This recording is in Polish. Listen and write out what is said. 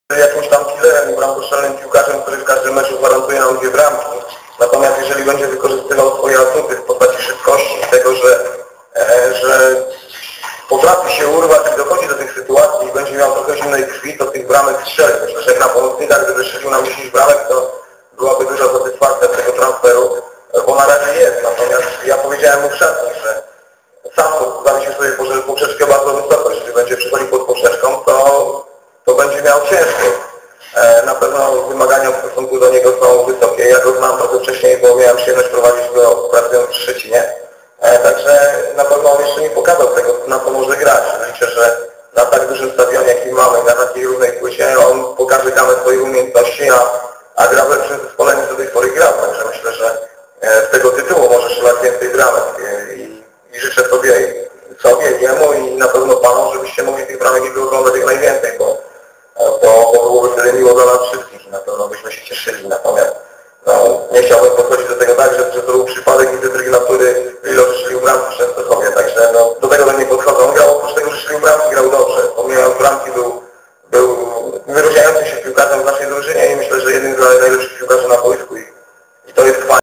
jakimś tam killerem i bramkostrzelnym piłkarzem, który w każdym meczu gwarantuje nam 2 bramki. Natomiast jeżeli będzie wykorzystywał swoje atuty w postaci szybkości i tego, że potrafi się urwać i dochodzi do tych sytuacji i będzie miał trochę zimnej krwi, to tych bramek strzeli. Myślę, że jak na pomocnika, gdyby strzelił nam 10 bramek, to byłaby duża satysfakcja z tego transferu, bo na razie jest. Natomiast ja powiedziałem mu wcześniej, że sam zawiesił sobie poprzeczkę bardzo wysoko. Jeżeli będzie przychodził pod poprzeczką, to będzie miał ciężko. Na pewno wymagania w stosunku do niego są wysokie. Ja go znam trochę wcześniej, bo miałem przyjemność prowadzić go pracując w Szczecinie. Także na pewno on jeszcze nie pokazał tego, na co może grać. Liczę, że na tak dużym stadionie, jaki mamy, na takiej równej płycie, on pokaże gamę swoich umiejętności, a gra w lepszym zespole niż do tej pory grał. Także myślę, że z tego tytułu może strzelać więcej bramek i życzę sobie jemu i na pewno Panu, żebyście mogli tych bramek jego oglądać jak najwięcej, bo byłoby wtedy miło dla nas wszystkich i na pewno byśmy się cieszyli. Natomiast nie chciałbym podchodzić do tego tak, że to był przypadek i decyzja, który Lilo strzelił bramki w Częstochowie. Także do tego nie podchodzą. On grał oprócz tego, że strzelił bramki, grał dobrze. Pomijając bramki był wyróżniający się piłkarzem w naszej drużynie i myślę, że jednym z najlepszych piłkarzy na boisku.